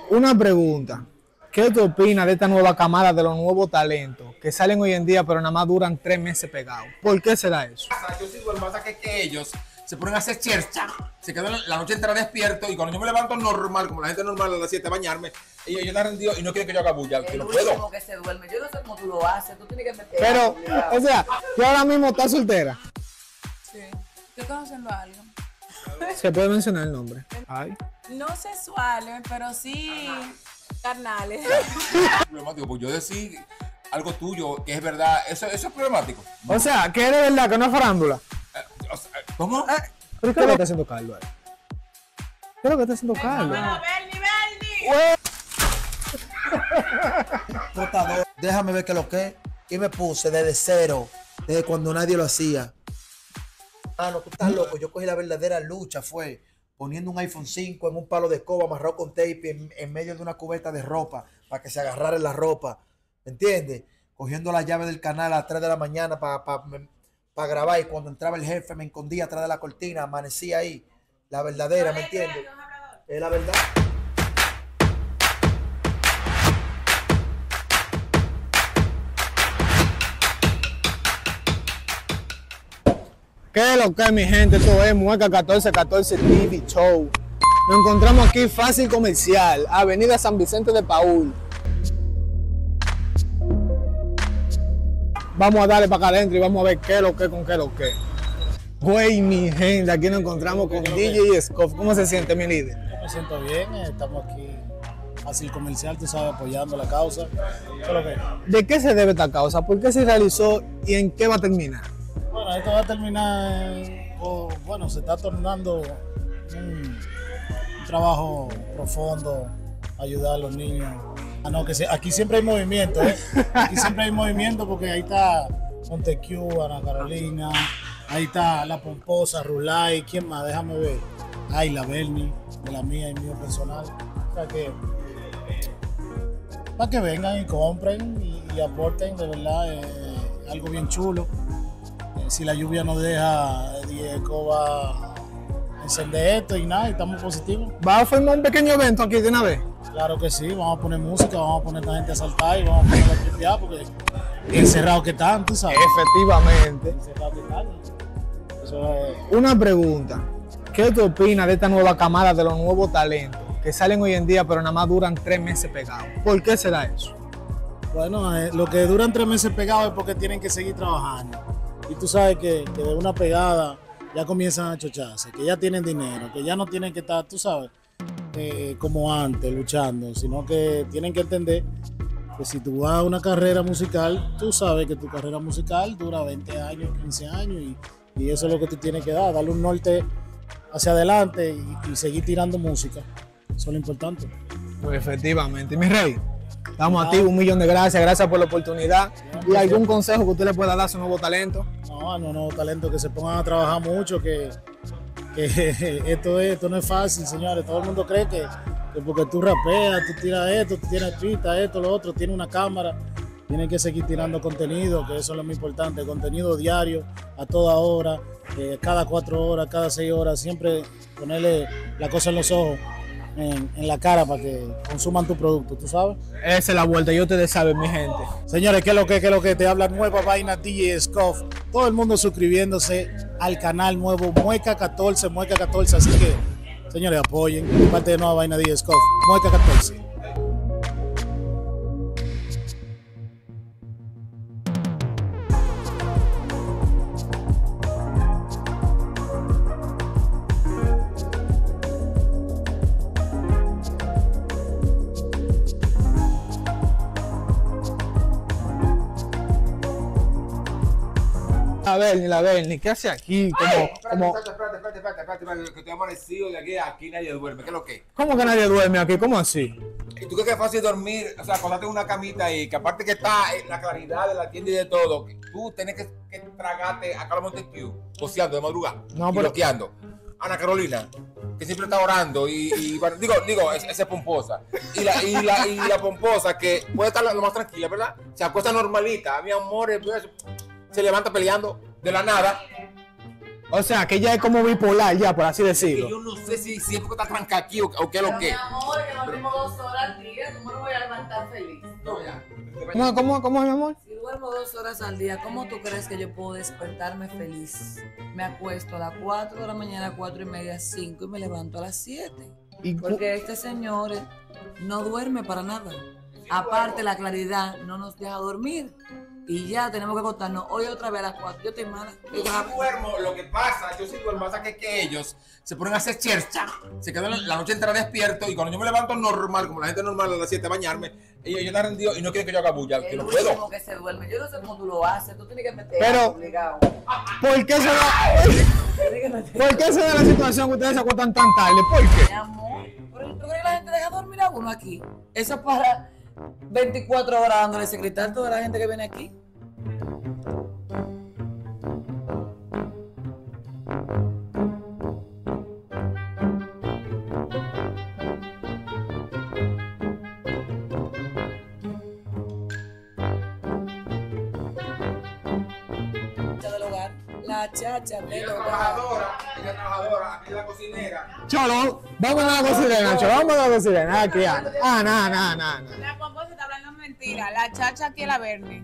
Una pregunta. ¿Qué tú opinas de esta nueva camada de los nuevos talentos que salen hoy en día pero nada más duran 3 meses pegados? ¿Por qué será eso? Yo sí duermo, pasa que ellos se ponen a hacer chercha, se quedan la noche entera despierto y cuando yo me levanto normal, como la gente normal a las 7 a bañarme, ellos están rendidos y no quieren que yo haga bulla, que no puedo. Como que se duerme, yo no sé cómo tú lo haces, tú tienes que meter. Pero, o sea, tú ahora mismo estás soltera. Sí. Estoy conociendo a alguien. Se puede mencionar el nombre. Ay. No sexuales, pero sí carnales. Problemático, pues yo decir algo tuyo que es verdad, eso es problemático. O sea, que es de verdad, que no es farándula. ¿Cómo? ¿Pero qué es lo que está haciendo Carlos ahí? ¿Qué es lo que está haciendo Carlos? Trotador, déjame ver qué es lo que es. Y me puse desde cero, desde cuando nadie lo hacía. Ah, no, tú estás loco. Yo cogí la verdadera lucha, fue poniendo un iPhone 5 en un palo de escoba amarrado con tape en medio de una cubeta de ropa para que se agarrara en la ropa. ¿Me entiendes? Cogiendo la llave del canal a las 3 de la mañana para grabar y cuando entraba el jefe me escondía atrás de la cortina, amanecía ahí. La verdadera, ¿me entiendes? Es la verdad. ¿Qué es lo que es, mi gente? Esto es Mueca 1414 TV Show. Nos encontramos aquí Fácil Comercial, Avenida San Vicente de Paúl. Vamos a darle para acá adentro y vamos a ver qué es lo que con qué es lo que. Güey, mi gente, aquí nos encontramos con DJ Scoff. ¿Cómo se siente, mi líder? Yo me siento bien, estamos aquí, Fácil Comercial, tú sabes, apoyando la causa. ¿Qué es lo que es? ¿De qué se debe esta causa? ¿Por qué se realizó y en qué va a terminar? Bueno, esto va a terminar, bueno, se está tornando un trabajo profundo, ayudar a los niños. Ah, no, aquí siempre hay movimiento, ¿eh? Aquí siempre hay movimiento porque ahí está Montecu, Ana Carolina, ahí está La Pomposa, Rulay, ¿quién más? Déjame ver. Ay, la Bernie, de la mía y mío personal. O sea que, para que vengan y compren y aporten, de verdad, algo bien chulo. Si la lluvia nos deja, Diego va a encender esto y nada, y estamos positivos. ¿Va a formar un pequeño evento aquí de una vez? Claro que sí, vamos a poner música, vamos a poner a la gente a saltar y vamos a poner a tripear porque encerrados que están, tú sabes. Efectivamente. Encerrados que están. Eso es. Una pregunta. ¿Qué tú opinas de esta nueva camada de los nuevos talentos que salen hoy en día pero nada más duran 3 meses pegados? ¿Por qué será eso? Bueno, lo que duran 3 meses pegados es porque tienen que seguir trabajando. Y tú sabes que de una pegada ya comienzan a chocharse, que ya tienen dinero, que ya no tienen que estar, tú sabes, como antes luchando, sino que tienen que entender que si tú vas a una carrera musical, tú sabes que tu carrera musical dura 20 años, 15 años y eso es lo que tú tienes que dar, darle un norte hacia adelante y seguir tirando música. Eso es lo importante. Pues efectivamente. Mi rey, estamos a ti, 1.000.000 de gracias por la oportunidad. ¿Y algún consejo que usted le pueda dar a su nuevo talento? No, nuevo talento, que se pongan a trabajar mucho, que esto no es fácil, señores. Todo el mundo cree que porque tú rapeas, tú tiras esto, tú tienes pista, esto, lo otro, tienes una cámara. Tienes que seguir tirando contenido, que eso es lo más importante, contenido diario, a toda hora, cada 4 horas, cada 6 horas, siempre ponerle la cosa en los ojos, en la cara para que consuman tu producto, ¿tú sabes? Esa es la vuelta, y ustedes saben, mi gente. Señores, ¿qué es lo que te habla? Nueva vaina DJ Scoff. Todo el mundo suscribiéndose al canal nuevo Mueca 14, así que, señores, apoyen, parte de Nueva Vaina DJ Scoff, Mueca 14. La Berni, ¿qué hace aquí? Espérate, que estoy amanecido de aquí nadie duerme, ¿qué es lo que? ¿Cómo que nadie duerme aquí? ¿Cómo así? ¿Y tú crees que es fácil dormir? O sea, acostarte en una camita y que aparte que está la claridad de la tienda y de todo, que tú tienes que tragarte a Carlos Montecu, coceando de madrugada, No, y pero... bloqueando. Ana Carolina, que siempre está orando y digo, esa es pomposa. Y la pomposa que puede estar lo más tranquila, ¿verdad? Se acuesta normalita, mi amor, pues, se levanta peleando de la nada. O sea, que ella es como bipolar ya, por así Que decirlo. yo no sé si es porque está trancada aquí o qué es lo Pero, que. mi amor, que dormimos 2 horas al día, ¿cómo no voy a levantar feliz? No, ya. ¿Cómo, mi amor? Si duermo 2 horas al día, ¿cómo tú crees que yo puedo despertarme feliz? Me acuesto a las 4 de la mañana, 4 y media, 5 y me levanto a las 7. Y Porque este señor no duerme para nada. Aparte, la claridad no nos deja dormir. Y ya tenemos que acostarnos hoy otra vez a las 4. Yo estoy mala. Yo sí duermo, lo que pasa, yo sí duermo, pasa que ellos se ponen a hacer chercha, se quedan la noche entera despierto y cuando yo me levanto normal, como la gente normal a las 7 a bañarme, ellos están rendidos y no quieren que yo haga bulla, que El no último puedo. que se duerme. Yo no sé cómo tú lo haces. Tú tienes que meter Pero- obligado. ¿por qué se da, Tienes que meter. ¿por qué se da la situación que ustedes se acuestan tan tarde? ¿Por qué? Mi amor, pero ¿tú crees que la gente deja dormir a uno aquí? Eso es para 24 horas dándole secretar a toda la gente que viene aquí. Del hogar. La chacha del Ella es hogar. trabajadora, aquí es la cocinera. Cholo, vamos a la cocina, Nacho, vamos a la cocina. Aquí, no. La pomposa está hablando mentira. La chacha aquí es la Bernie.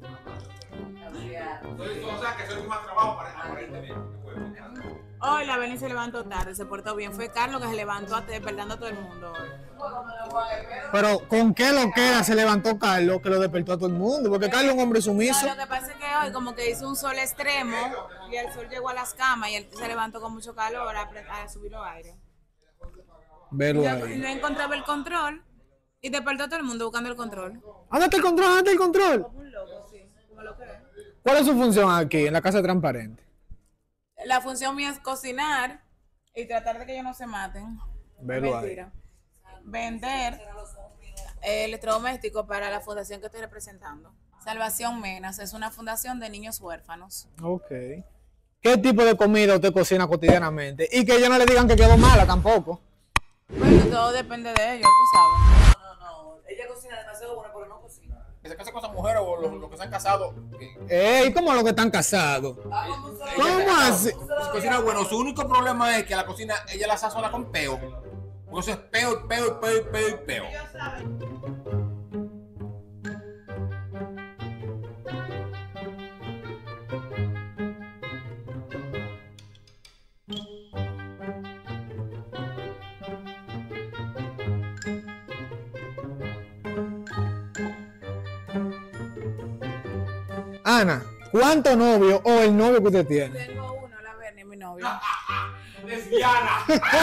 O sea, que soy más trabajo aparentemente. Hoy la Bernie se levantó tarde, se portó bien. Fue Carlos que se levantó despertando a todo el mundo hoy. Pero ¿con qué loquera se levantó Carlos que lo despertó a todo el mundo? Porque Carlos es un hombre sumiso. No, lo que pasa es que hoy como que hizo un sol extremo y el sol llegó a las camas y él se levantó con mucho calor a subir los aires. Velo Yo ahí. no encontraba el control y despertó a todo el mundo buscando el control. Ándate el control, ándate el control. Como un loco, sí, como lo que es. ¿Cuál es su función aquí en la casa transparente? La función mía es cocinar y tratar de que ellos no se maten. Velo ahí. Mentira. Vender electrodomésticos para la fundación que estoy representando. Salvación Menas es una fundación de niños huérfanos. Ok. ¿Qué tipo de comida usted cocina cotidianamente? Y que ellos no le digan que quedó mala tampoco. Bueno, todo depende de ellos, tú sabes. No. Ella cocina demasiado bueno, pero no cocina. Que se casen con esa mujer o los que se han casado. Ey, ¿cómo los que están casados? ¿Cómo así? Si cocina bueno, su único problema es que la cocina ella la sazona con peo. Porque eso es peo. Ana, ¿cuántos novios o el novio que usted tiene? Tengo uno, la Bernie, mi novio. Lesbiana.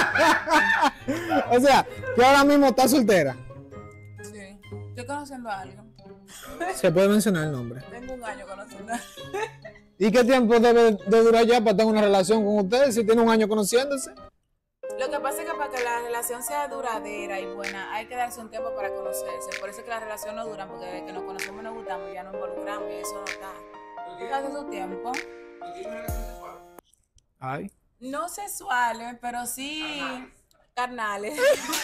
O sea, que ahora mismo está soltera. Sí. Estoy conociendo a alguien. Se puede mencionar el nombre. Tengo un año conociendo a alguien. ¿Y qué tiempo debe de durar ya para tener una relación con usted si tiene un año conociéndose? Lo que pasa es que para que la relación sea duradera y buena, hay que darse un tiempo para conocerse. Por eso es que la relación no dura, porque desde que nos conocemos y nos gustamos, ya nos involucramos y eso no está. Hace su tiempo. Ay. No sexuales, pero sí carnales.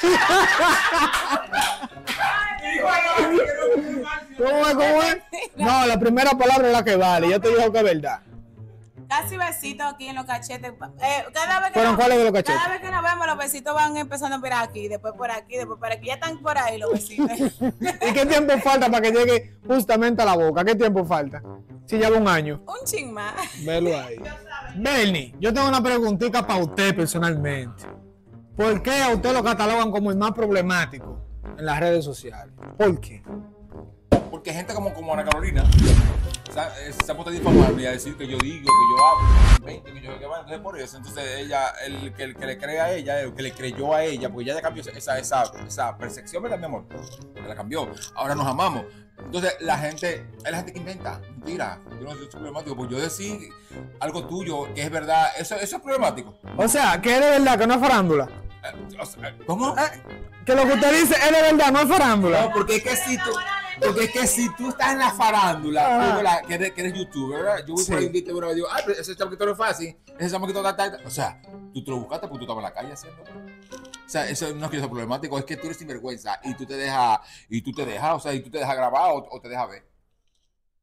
¿Cómo es? No, la primera palabra es la que vale. Ya te dijo que es verdad. Casi besitos aquí en los cachetes. Cada vez que ¿Fueron cuáles de los cachetes? Cada vez que nos vemos, los besitos van empezando a mirar aquí, después por aquí, después por aquí. Ya están por ahí los besitos. ¿Y qué tiempo falta para que llegue justamente a la boca? ¿Qué tiempo falta? Si lleva un año. Un ching más. Velo ahí. Bernie, yo tengo una preguntita para usted personalmente. ¿Por qué a usted lo catalogan como el más problemático en las redes sociales? ¿Por qué? Porque gente como Ana Carolina se ha puesto a difamarme y a decir que yo digo, que yo hablo, que yo invento, que yo que bueno, entonces por eso, entonces ella, el que le cree a ella, el que le creyó a ella, porque ella ya cambió esa percepción, ¿verdad, mi amor? Que la cambió. Ahora nos amamos. Entonces la gente que inventa, mentira, yo no soy problemático, pues yo decir algo tuyo que es verdad, eso es problemático. O sea, que es de verdad, que no es farándula. ¿Cómo? Que lo que usted dice es de verdad, no es farándula. No, porque es que si tú estás en la farándula, ¿verdad? Que eres youtuber, ¿verdad? Yo voy por ahí y te digo, ese chamaquito no es fácil, ese chamaquito tal. O sea, tú te lo buscaste porque tú estabas en la calle haciendo. O sea, eso no es que sea problemático, es que tú eres sinvergüenza y tú te dejas, grabar o te dejas ver.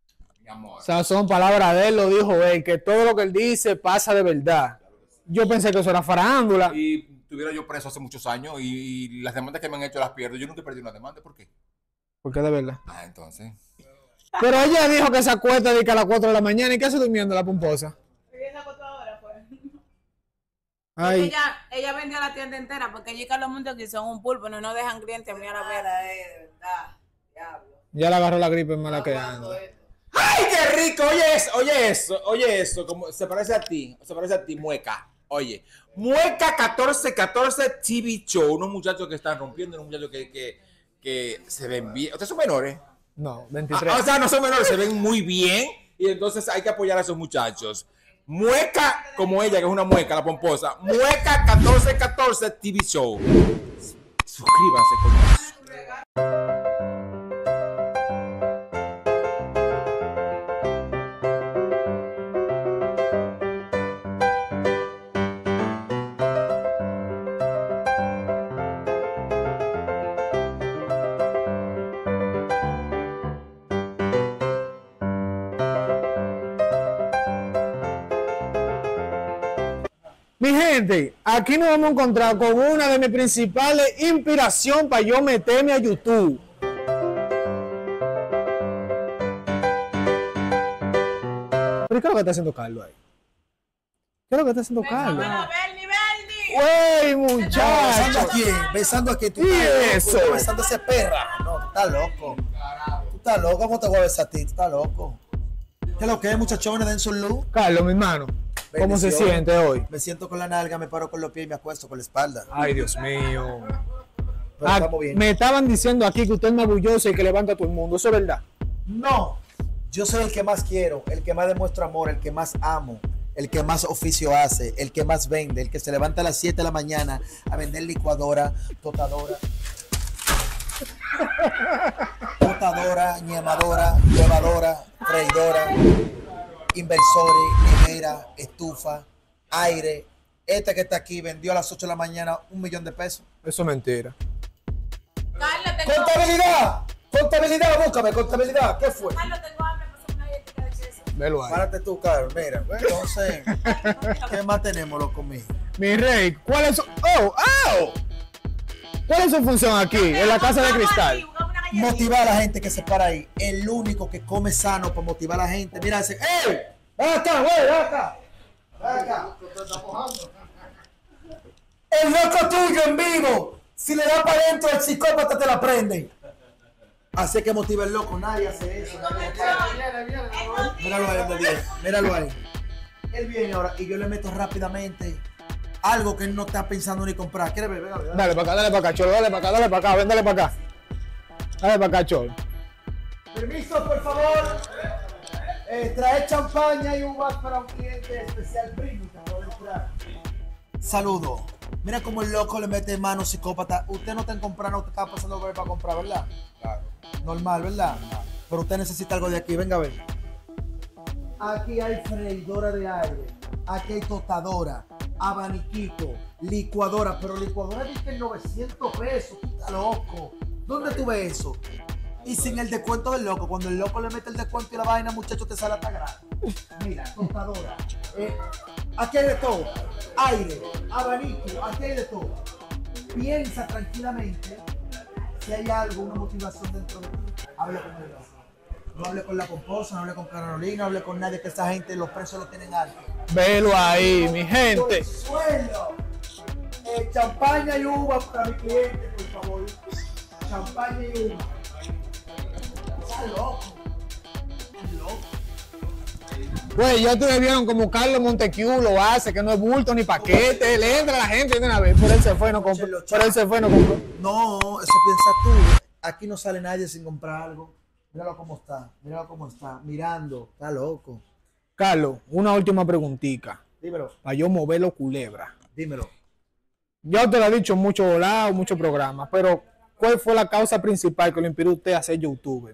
Mi amor. O sea, son palabras de él, lo dijo él, que todo lo que él dice pasa de verdad. Yo pensé que eso era farándula. Y estuviera yo preso hace muchos años y las demandas que me han hecho las pierdo. Yo nunca he perdido una demanda. ¿Por qué? Porque de verdad. Ah, entonces. Pero ella dijo que se acuesta de que a las 4 de la mañana. ¿Y qué hace durmiendo la pomposa? Viviendo con toda hora, pues. Ay, Ella vendió la tienda entera porque allí Carlos Montes aquí son un pulpo, no dejan clientes a mí a la vera, de verdad. Diablo. ya le agarró la gripe mala que anda. ¡Ay, qué rico! Oye eso, como se parece a ti, Mueca. Oye, Mueca 1414 TV Show, unos muchachos que están rompiendo, unos muchachos que se ven bien. ¿Ustedes son menores? No, 23. O sea, no son menores, se ven muy bien y entonces hay que apoyar a esos muchachos. Mueca, como ella, que es una mueca, la pomposa. Mueca 1414 TV Show. Suscríbanse, coño. Mi gente, aquí nos vamos a encontrar con una de mis principales inspiraciones para yo meterme a YouTube. ¿Pero qué es lo que está haciendo Carlos ahí? ¿Qué es lo que está haciendo Carlos? ¡Wey, ¿Besando a muchacho! quién? ¿Besando a quién? ¿Tú ¿Y estás loco? eso? ¿Tú besando a ese perra? No, tú estás loco. Tú estás loco, ¿cómo te voy a besar a ti? Tú estás loco. ¿Qué es lo que es, muchachones? Den su luz. Carlos, mi hermano, ¿cómo se Bendiciones. siente hoy? Me siento con la nalga, me paro con los pies y me acuesto con la espalda. Ay, Dios mío. Pero estamos bien. Me estaban diciendo aquí que usted es mabulloso y que levanta a todo el mundo. ¿Eso es verdad? No, yo soy el que más quiero, el que más demuestro amor, el que más amo, el que más oficio hace, el que más vende, el que se levanta a las 7 de la mañana a vender licuadora, totadora, ñemadora, huevadora, freidora, inversores, nevera, estufa, aire. Este que está aquí vendió a las 8 de la mañana $1 millón. Eso es mentira. Carlos, tengo Contabilidad, búscame, contabilidad. ¿Qué fue? Carlos, tengo hambre, pásame una galletita de queso. Velo ahí. Párate tú, Carlos. Mira, entonces, ¿qué más tenemos, loco mío? Mi rey, ¿cuál es su... ¿Cuál es su función aquí, en la casa de cristal? Motivar a la gente que se para ahí. El único que come sano para motivar a la gente. Mira ese. ¡Ey! ¡Ven acá, güey! ¡Ven acá! ¡Ven acá! El loco tuyo en vivo. Si le da para adentro, el psicópata te la prende. Así que motiva el loco. Nadie hace eso. Míralo ahí, donde viene. Míralo ahí. Él viene ahora y yo le meto rápidamente algo que él no está pensando ni comprar. ¿Quieres ver? Venga, venga. Dale para acá, cholo, dale para acá, ven, dale para acá. Dale para acá, cholo. Permiso, por favor. Trae champaña y uvas para un cliente especial premium. Saludo. Mira cómo el loco le mete mano psicópata. Usted no está comprando, usted está pasando por ahí para comprar, ¿verdad? Claro. Normal, ¿verdad? Pero usted necesita algo de aquí. Venga a ver. Aquí hay freidora de aire. Aquí hay tostadora, abaniquito, licuadora. Pero licuadora dice en 900 pesos. Tú estás loco. ¿Dónde tú ves eso? Y sin el descuento del loco. Cuando el loco le mete el descuento y la vaina, muchacho, te sale hasta gratis. Mira, tostadora. Aquí hay de todo. Aire, abanico, aquí hay de todo. Piensa tranquilamente si hay algo, una motivación dentro de ti. Hable con el loco. No hable con la pomposa, no hable con Carolina, no hable con nadie, que esa gente, los precios lo tienen alto. Velo ahí, mi gente. Suelo. Champaña y uva para mi cliente, por favor. Champaña y uva. Está loco. Está loco. Pues ya ustedes vieron como Carlos Montecu lo hace, que no es bulto ni paquete, le entra a la gente de una vez. Por él se fue, no compró. Por él se fue, no compró. No, eso piensas tú. Aquí no sale nadie sin comprar algo. Míralo cómo está, míralo cómo está. Mirando, está loco. Carlos, una última preguntita. Dímelo, Para yo moverlo culebra. dímelo. Ya te lo he dicho en muchos lados, muchos programas, pero ¿cuál fue la causa principal que lo impidió a usted a ser youtuber?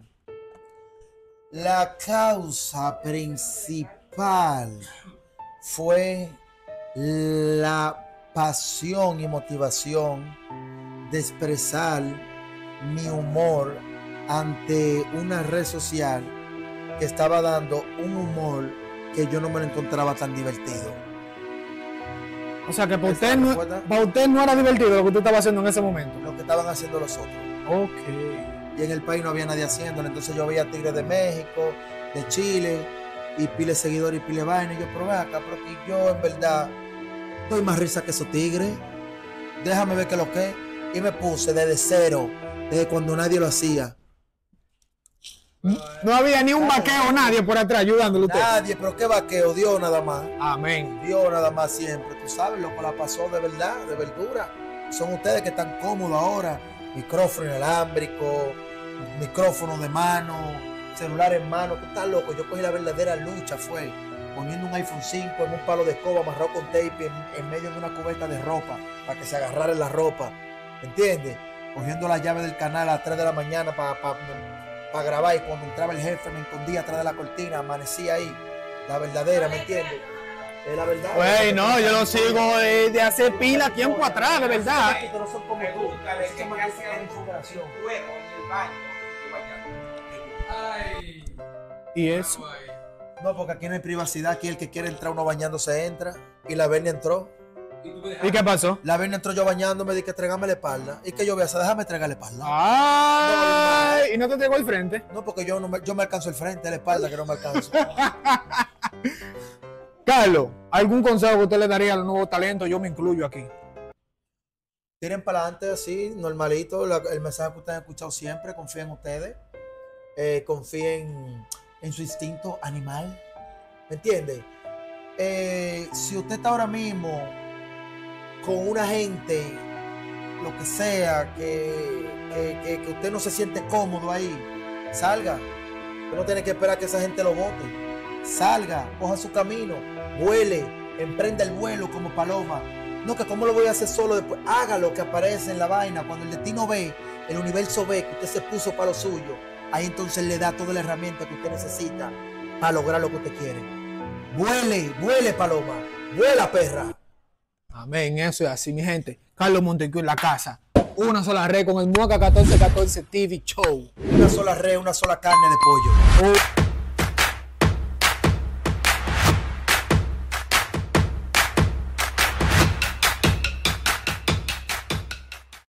La causa principal fue la pasión y motivación de expresar mi humor ante una red social que estaba dando un humor que yo no me lo encontraba tan divertido. O sea que para ¿Esa usted, no, respuesta? para usted no era divertido lo que usted estaba haciendo en ese momento. Lo que estaban haciendo los otros. Ok. Y en el país no había nadie haciéndolo. Entonces yo veía tigres de México, de Chile, y pile seguidores y pile vaina. Y yo, pero ve acá, pero que yo en verdad doy más risa que esos tigres. Déjame ver qué es lo que es. Y me puse desde cero, desde cuando nadie lo hacía. No había ni un vaqueo, nadie por atrás ayudándole a usted. Nadie, pero qué vaqueo, Dios nada más. Amén. Dios nada más siempre. Tú sabes lo que la pasó de verdad, de verdura. Son ustedes que están cómodos ahora. Micrófono inalámbrico, micrófono de mano, celular en mano. Tú estás loco. Yo cogí la verdadera lucha, fue poniendo un iPhone 5 en un palo de escoba amarrado con tape en medio de una cubeta de ropa para que se agarrara en la ropa. ¿Entiendes? Cogiendo la llave del canal a las 3 de la mañana para grabar, y cuando entraba el jefe me escondía atrás de la cortina, amanecía ahí. La verdadera, ¿me entiendes? Es la verdad. Güey, no, yo lo sigo de hace pila tiempo atrás, de verdad. Que no son como tú. Así que mantengan la inspiración. Y eso. No, porque aquí no hay privacidad. Aquí el que quiere entrar uno bañándose entra. Y la Bernie entró. ¿Y qué pasó? La Bernie entró yo bañándome, dije que tregame la espalda. Y que yo voy a hacer, déjame tregar la espalda. Ay, y no te tengo el frente. No, porque yo me alcanzo el frente, la espalda que no me alcanzo. Carlos, ¿algún consejo que usted le daría a los nuevos talentos? Yo me incluyo aquí. Tiren para adelante así, normalito. El mensaje que ustedes han escuchado siempre. Confíen en ustedes. Confíen en su instinto animal. ¿Me entiende? Si usted está ahora mismo con una gente, lo que sea, que usted no se siente cómodo ahí, salga. Usted no tiene que esperar que esa gente lo vote. Salga, coja su camino, vuele, emprenda el vuelo como paloma. No, que cómo lo voy a hacer solo después. Haga lo que aparece en la vaina. Cuando el destino ve, el universo ve que usted se puso para lo suyo, ahí entonces le da toda la herramienta que usted necesita para lograr lo que usted quiere. Vuele, vuele paloma, vuela perra. Amén, eso es así, mi gente. Carlos Montecu en la casa. Una sola red con el Muaca 1414 TV Show. Una sola red, una sola carne de pollo.